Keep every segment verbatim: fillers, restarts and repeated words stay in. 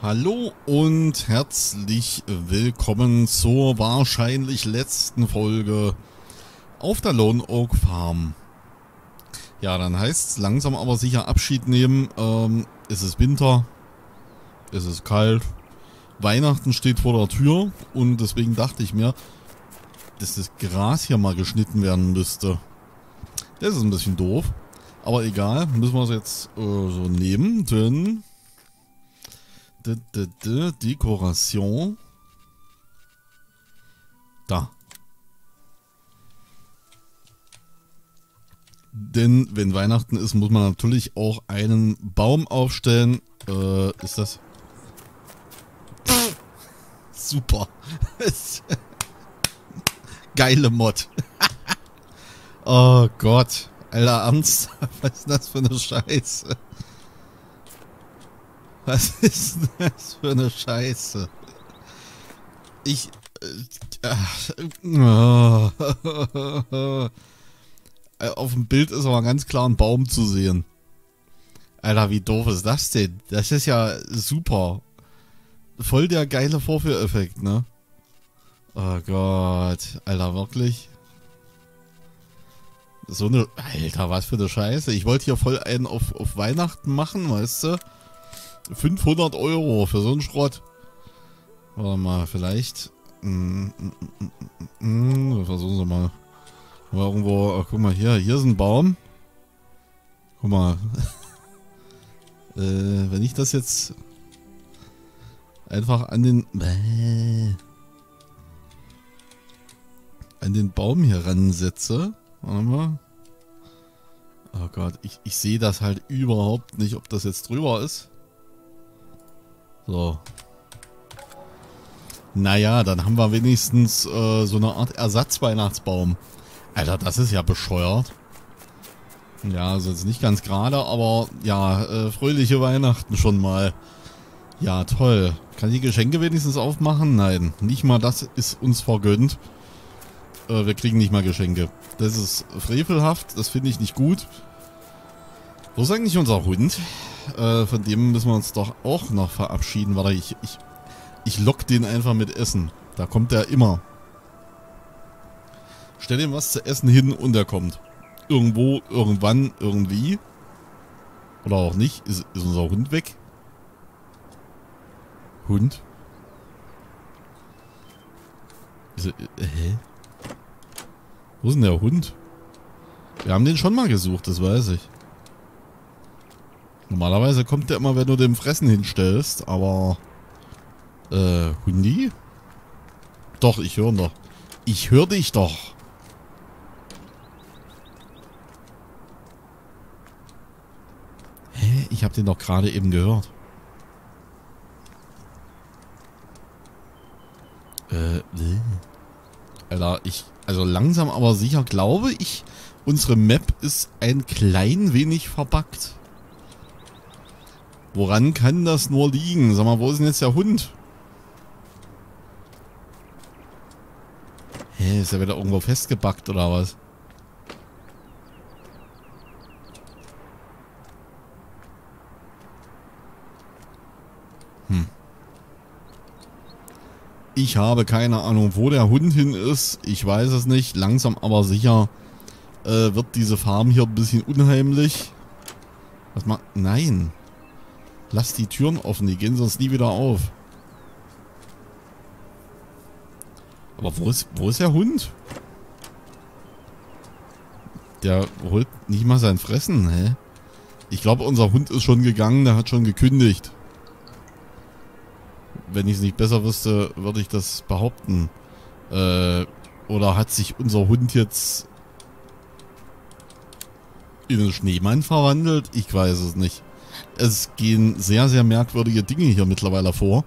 Hallo und herzlich willkommen zur wahrscheinlich letzten Folge auf der Lone Oak Farm. Ja, dann heißt es langsam aber sicher Abschied nehmen. Ähm, es ist Winter, es ist kalt, Weihnachten steht vor der Tür und deswegen dachte ich mir, dass das Gras hier mal geschnitten werden müsste. Das ist ein bisschen doof, aber egal, müssen wir es jetzt äh, so nehmen, denn D -d -d Dekoration. Da. Denn wenn Weihnachten ist, muss man natürlich auch einen Baum aufstellen. Äh, ist das? Pff, super. Geile Mod. Oh Gott. Alter, Ernst. Was ist das für eine Scheiße? Was ist das für eine Scheiße? Ich... Äh, oh, auf dem Bild ist aber ganz klar ein Baum zu sehen. Alter, wie doof ist das denn? Das ist ja super. Voll der geile Vorführeffekt, ne? Oh Gott. Alter, wirklich? So eine... Alter, was für eine Scheiße. Ich wollte hier voll einen auf, auf Weihnachten machen, weißt du? fünfhundert Euro für so einen Schrott. Warte mal, vielleicht. Mm, mm, mm, mm, mm, versuchen wir mal. mal irgendwo. Oh, guck mal hier. Hier ist ein Baum. Guck mal. äh, wenn ich das jetzt einfach an den. Äh, an den Baum hier ransetze. Warte mal. Oh Gott, ich, ich sehe das halt überhaupt nicht, ob das jetzt drüber ist. So. Naja, dann haben wir wenigstens äh, so eine Art Ersatzweihnachtsbaum. Alter, das ist ja bescheuert. Ja, also jetzt nicht ganz gerade, aber ja, äh, fröhliche Weihnachten schon mal. Ja, toll. Kann ich die Geschenke wenigstens aufmachen? Nein, nicht mal das ist uns vergönnt. Äh, wir kriegen nicht mal Geschenke. Das ist frevelhaft, das finde ich nicht gut. Wo ist eigentlich unser Hund? Äh, von dem müssen wir uns doch auch noch verabschieden. Warte, ich, ich, ich lock den einfach mit Essen. Da kommt der immer. Stell ihm was zu essen hin und er kommt. Irgendwo, irgendwann, irgendwie. Oder auch nicht. Ist, ist unser Hund weg? Hund? Ist er, äh, hä? Wo ist denn der Hund? Wir haben den schon mal gesucht, das weiß ich. Normalerweise kommt der immer, wenn du dem Fressen hinstellst, aber... Äh, Hundi? Doch, ich höre ihn doch. Ich höre dich doch. Hä? Ich habe den doch gerade eben gehört. Äh, nee. Alter, ich... Also langsam aber sicher glaube ich, unsere Map ist ein klein wenig verbuggt. Woran kann das nur liegen? Sag mal, wo ist denn jetzt der Hund? Hä, ist er wieder irgendwo festgebackt oder was? Hm. Ich habe keine Ahnung, wo der Hund hin ist. Ich weiß es nicht. Langsam aber sicher äh, wird diese Farm hier ein bisschen unheimlich. Was macht... Nein. Lass die Türen offen, die gehen sonst nie wieder auf. Aber wo ist, wo ist der Hund? Der holt nicht mal sein Fressen, hä? Ich glaube, unser Hund ist schon gegangen, der hat schon gekündigt. Wenn ich es nicht besser wüsste, würde ich das behaupten. Äh, oder hat sich unser Hund jetzt in einen Schneemann verwandelt? Ich weiß es nicht. Es gehen sehr, sehr merkwürdige Dinge hier mittlerweile vor.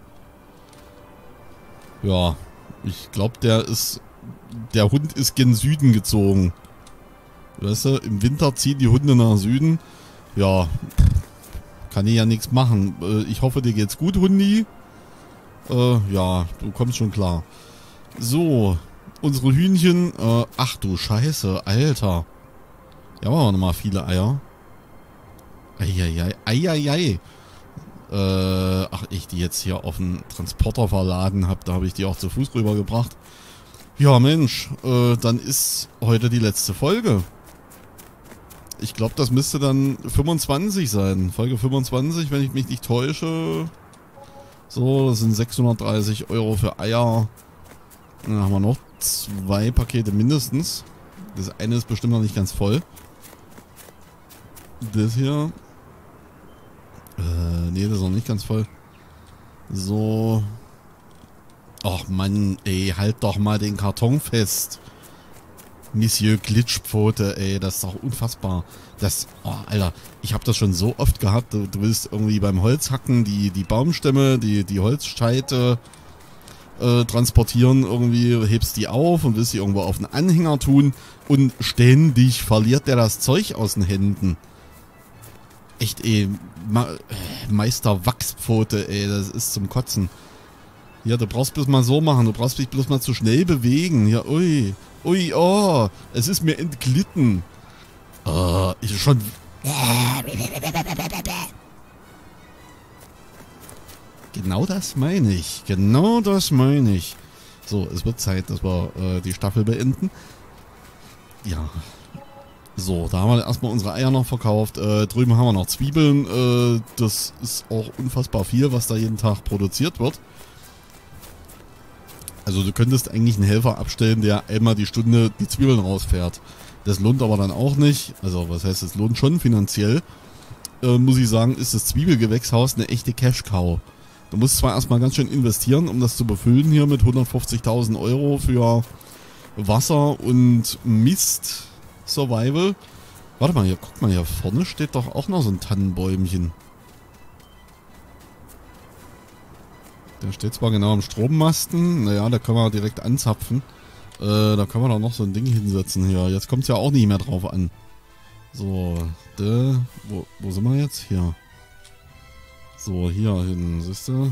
Ja, ich glaube, der ist... Der Hund ist gen Süden gezogen. Weißt du, im Winter ziehen die Hunde nach Süden. Ja, kann ich ja nichts machen. Ich hoffe, dir geht's gut, Hundi. Äh, ja, du kommst schon klar. So, unsere Hühnchen... Äh, ach du Scheiße, Alter. Ja, machen wir nochmal viele Eier. Eieiei, eieiei. Äh, ach, ich die jetzt hier auf den Transporter verladen habe, da habe ich die auch zu Fuß rübergebracht. Ja, Mensch, äh, dann ist heute die letzte Folge. Ich glaube, das müsste dann fünfundzwanzig sein. Folge fünfundzwanzig, wenn ich mich nicht täusche. So, das sind sechshundertdreißig Euro für Eier. Dann haben wir noch zwei Pakete mindestens. Das eine ist bestimmt noch nicht ganz voll. Das hier. Äh, nee, das ist noch nicht ganz voll. So. Ach Mann, ey, halt doch mal den Karton fest. Monsieur Glitchpfote, ey, das ist doch unfassbar. Das, oh, Alter, ich habe das schon so oft gehabt. Du, du willst irgendwie beim Holzhacken die, die Baumstämme, die, die Holzscheite äh, transportieren, irgendwie hebst die auf und willst die irgendwo auf den Anhänger tun und ständig verliert der das Zeug aus den Händen. Echt, ey, Ma Meister Wachspfote, ey, das ist zum Kotzen. Ja, du brauchst bloß mal so machen, du brauchst dich bloß mal zu schnell bewegen. Ja, ui, ui, oh, es ist mir entglitten. Oh, ist schon... Genau das meine ich, genau das meine ich. So, es wird Zeit, dass wir äh, die Staffel beenden. Ja. So, da haben wir erstmal unsere Eier noch verkauft. Äh, drüben haben wir noch Zwiebeln. Äh, das ist auch unfassbar viel, was da jeden Tag produziert wird. Also du könntest eigentlich einen Helfer abstellen, der einmal die Stunde die Zwiebeln rausfährt. Das lohnt aber dann auch nicht. Also was heißt, es lohnt schon finanziell. Äh, muss ich sagen, ist das Zwiebelgewächshaus eine echte Cash-Cow. Du musst zwar erstmal ganz schön investieren, um das zu befüllen hier mit hundertfünfzigtausend Euro für Wasser und Mist Survival. Warte mal, hier, guck mal, hier vorne steht doch auch noch so ein Tannenbäumchen. Der steht zwar genau am Strommasten, naja, da können wir direkt anzapfen. Äh, da können wir doch noch so ein Ding hinsetzen hier. Jetzt kommt es ja auch nicht mehr drauf an. So, de, wo, wo sind wir jetzt? Hier. So, hier hin, siehst du?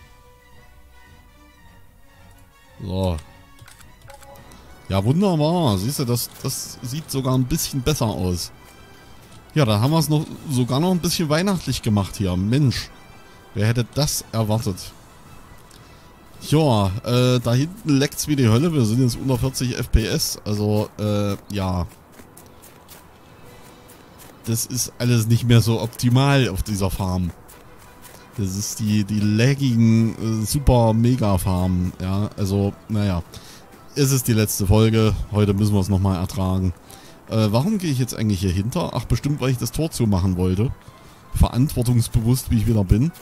So. Ja, wunderbar. Siehst du, das, das sieht sogar ein bisschen besser aus. Ja, da haben wir es noch sogar noch ein bisschen weihnachtlich gemacht hier. Mensch, wer hätte das erwartet? Ja, äh, da hinten leckt's wie die Hölle. Wir sind jetzt unter vierzig F P S. Also, äh, ja. Das ist alles nicht mehr so optimal auf dieser Farm. Das ist die, die laggigen, äh, super mega Farmen. Ja, also, naja. Es ist die letzte Folge. Heute müssen wir es nochmal ertragen. Äh, warum gehe ich jetzt eigentlich hier hinter? Ach, bestimmt, weil ich das Tor zumachen wollte. Verantwortungsbewusst, wie ich wieder bin.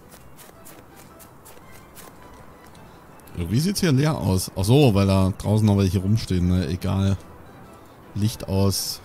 Irgendwie sieht es hier leer aus. Ach so, weil da draußen noch welche rumstehen. Na, egal. Licht aus.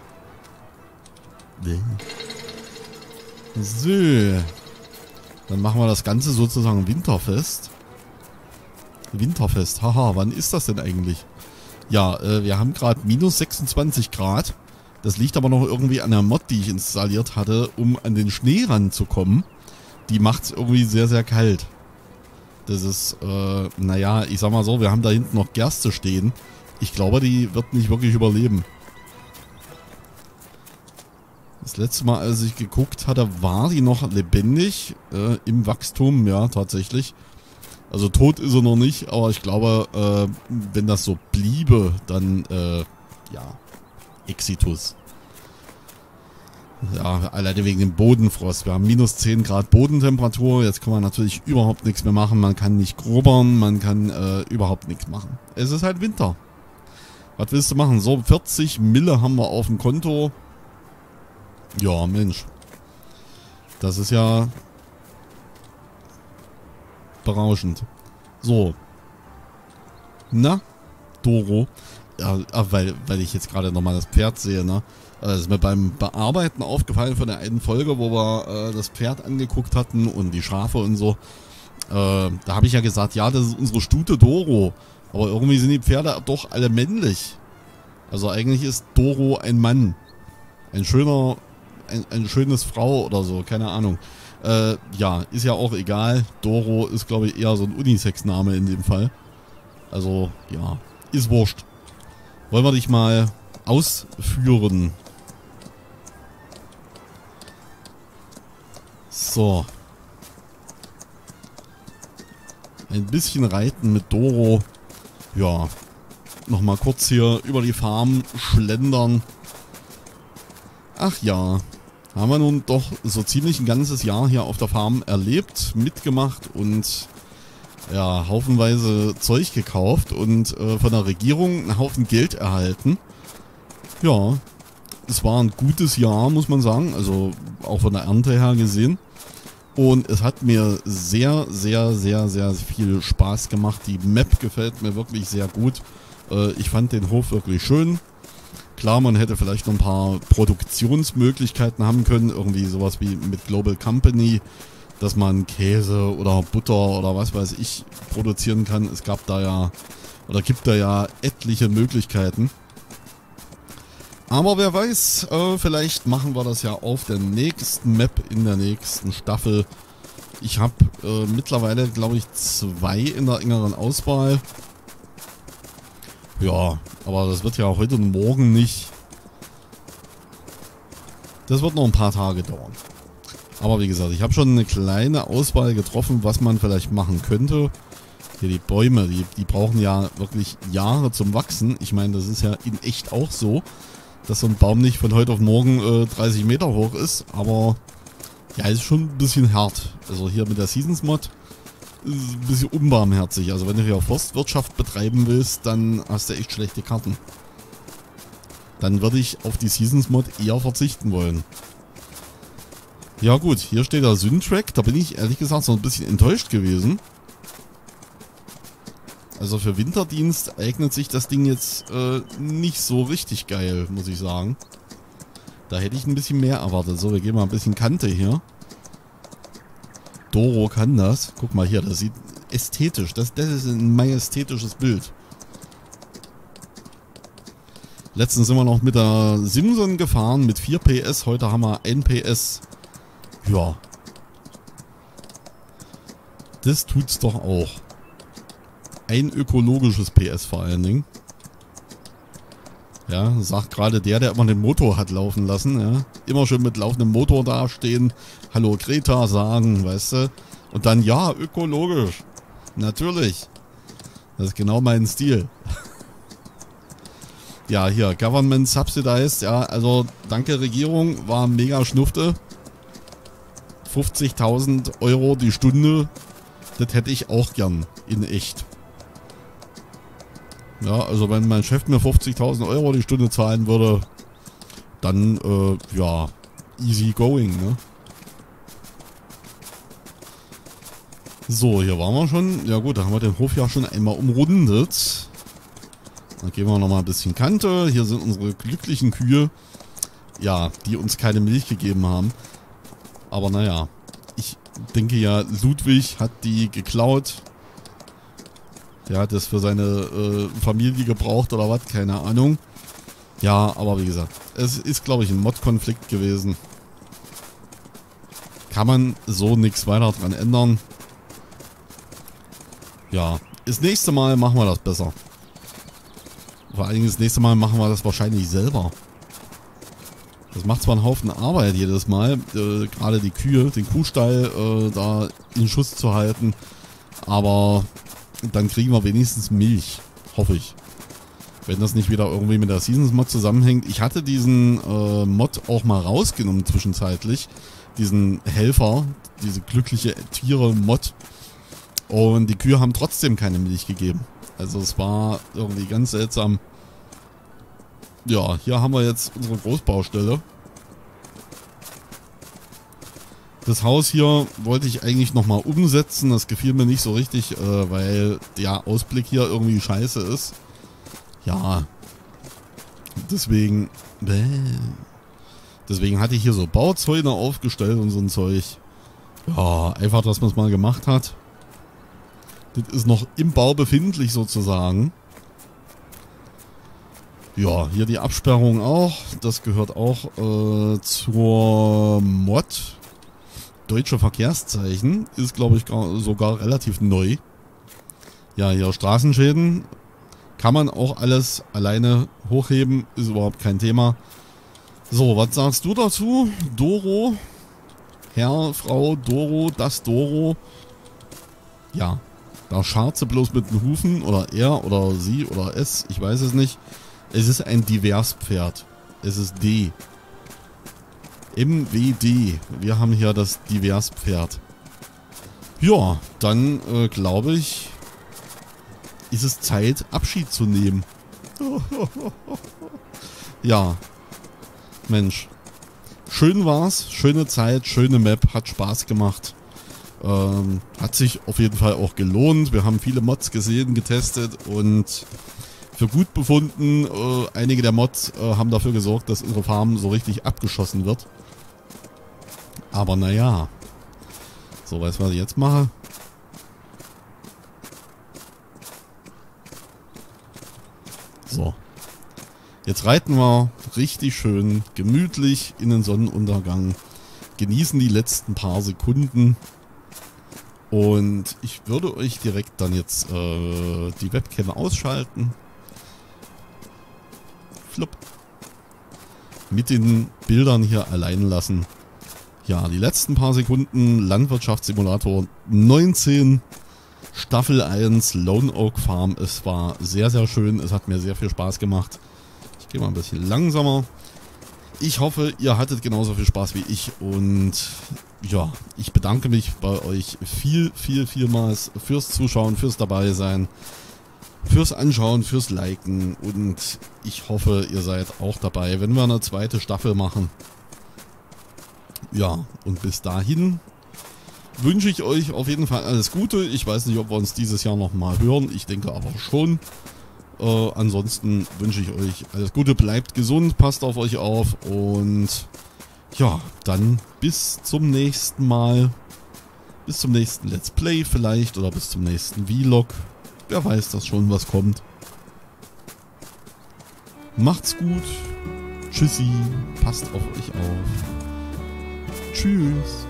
So. Dann machen wir das Ganze sozusagen winterfest. Winterfest, haha, wann ist das denn eigentlich? Ja, äh, wir haben gerade minus sechsundzwanzig Grad. Das liegt aber noch irgendwie an der Mod, die ich installiert hatte, um an den Schnee ranzukommen. Die macht es irgendwie sehr, sehr kalt. Das ist, äh, naja, ich sag mal so, wir haben da hinten noch Gerste stehen. Ich glaube, die wird nicht wirklich überleben. Das letzte Mal, als ich geguckt hatte, war die noch lebendig. Äh, im Wachstum, ja, tatsächlich. Also tot ist er noch nicht, aber ich glaube, äh, wenn das so bliebe, dann, äh, ja, Exitus. Ja, alleine wegen dem Bodenfrost. Wir haben minus zehn Grad Bodentemperatur. Jetzt kann man natürlich überhaupt nichts mehr machen. Man kann nicht grubbern, man kann äh, überhaupt nichts machen. Es ist halt Winter. Was willst du machen? So, vierzig Mille haben wir auf dem Konto. Ja, Mensch. Das ist ja berauschend. So. Na, Doro. Ja, weil, weil ich jetzt gerade nochmal das Pferd sehe, ne? Das ist mir beim Bearbeiten aufgefallen von der einen Folge, wo wir äh, das Pferd angeguckt hatten und die Schafe und so. Äh, da habe ich ja gesagt, ja, das ist unsere Stute Doro. Aber irgendwie sind die Pferde doch alle männlich. Also eigentlich ist Doro ein Mann. Ein schöner, ein, ein schönes Frau oder so, keine Ahnung. Äh, ja, ist ja auch egal. Doro ist, glaube ich, eher so ein Unisex-Name in dem Fall. Also, ja, ist wurscht. Wollen wir dich mal ausführen? So. ein bisschen reiten mit Doro. Ja, nochmal kurz hier über die Farm schlendern. Ach ja, haben wir nun doch so ziemlich ein ganzes Jahr hier auf der Farm erlebt, mitgemacht und ja, haufenweise Zeug gekauft und äh, von der Regierung einen Haufen Geld erhalten. Ja, es war ein gutes Jahr, muss man sagen, also auch von der Ernte her gesehen. Und es hat mir sehr, sehr, sehr, sehr viel Spaß gemacht. Die Map gefällt mir wirklich sehr gut. Äh, ich fand den Hof wirklich schön. Klar, man hätte vielleicht noch ein paar Produktionsmöglichkeiten haben können. Irgendwie sowas wie mit Global Company, dass man Käse oder Butter oder was weiß ich produzieren kann. Es gab da ja, oder gibt da ja etliche Möglichkeiten. Aber wer weiß, äh, vielleicht machen wir das ja auf der nächsten Map in der nächsten Staffel. Ich habe äh, mittlerweile, glaube ich, zwei in der engeren Auswahl. Ja, aber das wird ja heute und morgen nicht. Das wird noch ein paar Tage dauern. Aber wie gesagt, ich habe schon eine kleine Auswahl getroffen, was man vielleicht machen könnte. Hier die Bäume, die, die brauchen ja wirklich Jahre zum Wachsen. Ich meine, das ist ja in echt auch so, dass so ein Baum nicht von heute auf morgen äh, dreißig Meter hoch ist. Aber ja, ist schon ein bisschen hart. Also hier mit der Seasons Mod ist ein bisschen unbarmherzig. Also wenn du hier Forstwirtschaft betreiben willst, dann hast du echt schlechte Karten. Dann würde ich auf die Seasons Mod eher verzichten wollen. Ja gut, hier steht der Syntrack. Da bin ich ehrlich gesagt so ein bisschen enttäuscht gewesen. Also für Winterdienst eignet sich das Ding jetzt äh, nicht so richtig geil, muss ich sagen. Da hätte ich ein bisschen mehr erwartet. So, wir gehen mal ein bisschen Kante hier. Doro kann das. Guck mal hier, das sieht ästhetisch. Das, das ist ein majestätisches Bild. Letztens sind wir noch mit der Simson gefahren mit vier P S. Heute haben wir ein P S. Ja. Das tut's doch auch. Ein ökologisches P S vor allen Dingen. Ja, sagt gerade der, der immer den Motor hat laufen lassen. Ja. Immer schön mit laufendem Motor dastehen. Hallo Greta sagen, weißt du. Und dann, ja, ökologisch. Natürlich. Das ist genau mein Stil. Ja, hier, Government Subsidized. Ja, also danke Regierung, war mega Schnufte. fünfzigtausend Euro die Stunde. Das hätte ich auch gern in echt. Ja, also wenn mein Chef mir fünfzigtausend Euro die Stunde zahlen würde, dann, äh, ja, easy going, ne? So, hier waren wir schon. Ja gut, da haben wir den Hof ja schon einmal umrundet. Dann gehen wir nochmal ein bisschen Kante. Hier sind unsere glücklichen Kühe. Ja, die uns keine Milch gegeben haben. Aber naja, ich denke ja, Ludwig hat die geklaut. Der hat das für seine äh, Familie gebraucht oder was, keine Ahnung. Ja, aber wie gesagt, es ist, glaube ich, ein Mod-Konflikt gewesen. Kann man so nichts weiter dran ändern. Ja, das nächste Mal machen wir das besser. Vor allen Dingen das nächste Mal machen wir das wahrscheinlich selber. Das macht zwar einen Haufen Arbeit jedes Mal, äh, gerade die Kühe, den Kuhstall äh, da in Schuss zu halten. Aber dann kriegen wir wenigstens Milch, hoffe ich. Wenn das nicht wieder irgendwie mit der Seasons Mod zusammenhängt. Ich hatte diesen äh, Mod auch mal rausgenommen zwischenzeitlich. Diesen Helfer, diese glückliche Tiere-Mod. Und die Kühe haben trotzdem keine Milch gegeben. Also es war irgendwie ganz seltsam. Ja, hier haben wir jetzt unsere Großbaustelle. Das Haus hier wollte ich eigentlich nochmal umsetzen. Das gefiel mir nicht so richtig, äh, weil der Ausblick hier irgendwie scheiße ist. Ja. Deswegen. Bäh. Deswegen hatte ich hier so Bauzäune aufgestellt und so ein Zeug. Ja, einfach, dass man es mal gemacht hat. Das ist noch im Bau befindlich sozusagen. Ja, hier die Absperrung auch. Das gehört auch äh, zur Mod. Deutsche Verkehrszeichen. Ist, glaube ich, gar, sogar relativ neu. Ja, hier Straßenschäden. Kann man auch alles alleine hochheben. Ist überhaupt kein Thema. So, was sagst du dazu? Doro? Herr, Frau, Doro, das Doro? Ja. Da scharrt sie bloß mit den Hufen, oder er, oder sie, oder es, ich weiß es nicht. Es ist ein Diverspferd. Es ist D. M W D. Wir haben hier das Diverspferd. Ja, dann äh, glaube ich, ist es Zeit, Abschied zu nehmen. Ja, Mensch. Schön war's, schöne Zeit, schöne Map, hat Spaß gemacht. Ähm, hat sich auf jeden Fall auch gelohnt. Wir haben viele Mods gesehen, getestet und für gut befunden. Äh, einige der Mods äh, haben dafür gesorgt, dass unsere Farm so richtig abgeschossen wird. Aber naja. So, weißt du, was ich jetzt mache? So. Jetzt reiten wir richtig schön gemütlich in den Sonnenuntergang. Genießen die letzten paar Sekunden. Und ich würde euch direkt dann jetzt äh, die Webcam ausschalten. Flupp. Mit den Bildern hier allein lassen. Ja, die letzten paar Sekunden Landwirtschaftssimulator neunzehn, Staffel eins, Lone Oak Farm. Es war sehr, sehr schön. Es hat mir sehr viel Spaß gemacht. Ich gehe mal ein bisschen langsamer. Ich hoffe, ihr hattet genauso viel Spaß wie ich. Und ja, ich bedanke mich bei euch viel, viel, vielmals fürs Zuschauen, fürs Dabeisein, fürs Anschauen, fürs Liken. Und ich hoffe, ihr seid auch dabei, wenn wir eine zweite Staffel machen. Ja, und bis dahin wünsche ich euch auf jeden Fall alles Gute. Ich weiß nicht, ob wir uns dieses Jahr nochmal hören. Ich denke aber schon. Äh, ansonsten wünsche ich euch alles Gute. Bleibt gesund, passt auf euch auf. Und ja, dann bis zum nächsten Mal. Bis zum nächsten Let's Play vielleicht. Oder bis zum nächsten Vlog. Wer weiß das schon, was kommt. Macht's gut. Tschüssi. Passt auf euch auf. Tschüss.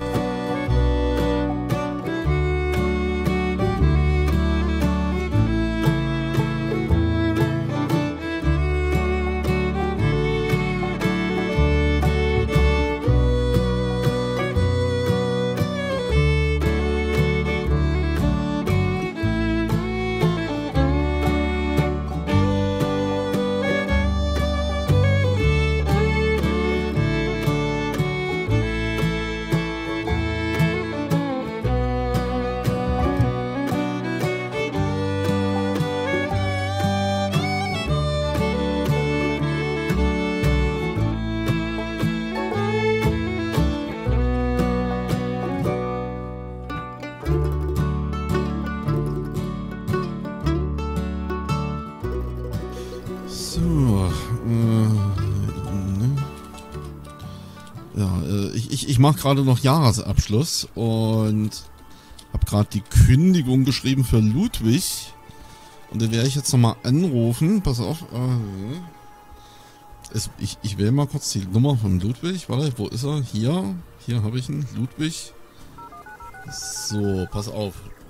Ich mache gerade noch Jahresabschluss und habe gerade die Kündigung geschrieben für Ludwig. Und den werde ich jetzt nochmal anrufen. Pass auf. Äh, es, ich, ich wähle mal kurz die Nummer von Ludwig. Warte, wo ist er? Hier. Hier habe ich ihn. Ludwig. So, pass auf.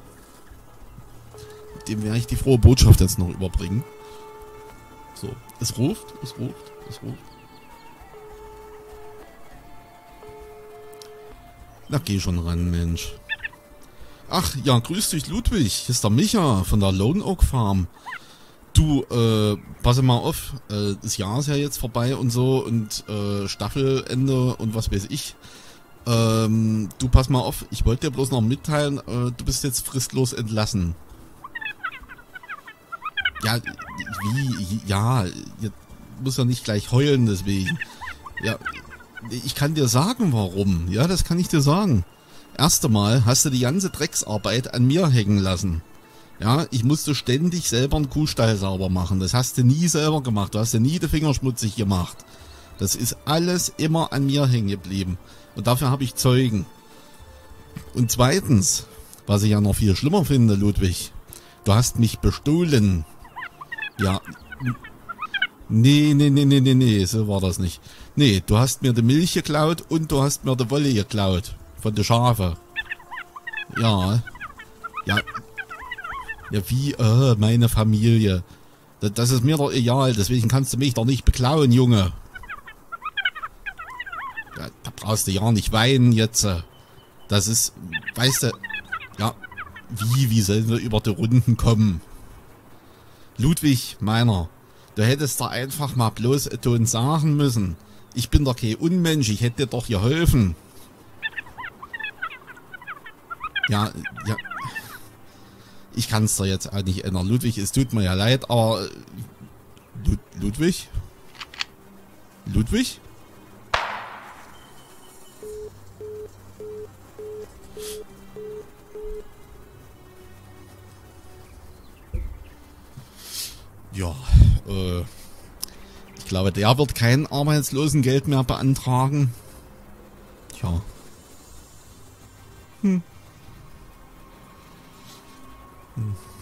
Dem werde ich die frohe Botschaft jetzt noch überbringen. So, es ruft, es ruft, es ruft. Na, geh schon ran, Mensch. Ach, ja, grüß dich, Ludwig. Hier ist der Micha von der Lone Oak Farm. Du, äh, passe mal auf. Äh, das Jahr ist ja jetzt vorbei und so und äh, Staffelende und was weiß ich. Ähm, du, pass mal auf. Ich wollte dir bloß noch mitteilen, äh, du bist jetzt fristlos entlassen. Ja, wie? Ja, jetzt muss ja nicht gleich heulen deswegen. Ja, ich kann dir sagen, warum. Ja, das kann ich dir sagen. Erst einmal hast du die ganze Drecksarbeit an mir hängen lassen. Ja, ich musste ständig selber einen Kuhstall sauber machen. Das hast du nie selber gemacht. Du hast dir nie die Finger schmutzig gemacht. Das ist alles immer an mir hängen geblieben. Und dafür habe ich Zeugen. Und zweitens, was ich ja noch viel schlimmer finde, Ludwig, du hast mich bestohlen. Ja, nee, nee, nee, nee, nee, nee, so war das nicht. Nee, du hast mir die Milch geklaut und du hast mir die Wolle geklaut. Von der Schafe. Ja. Ja. Ja, wie, äh, meine Familie. Das, das ist mir doch egal, deswegen kannst du mich doch nicht beklauen, Junge. Ja, da brauchst du ja nicht weinen jetzt. Das ist, weißt du, ja, Wie, wie sollen wir über die Runden kommen? Ludwig, meiner, du hättest da einfach mal bloß Ton sagen müssen. Ich bin doch kein Unmensch, ich hätte dir doch geholfen. Ja, ja. Ich kann es dir jetzt auch nicht ändern. Ludwig, es tut mir ja leid, aber... Lud Ludwig? Ludwig? Ja, äh... ich glaube, der wird kein Arbeitslosengeld mehr beantragen. Tja. Hm. Hm.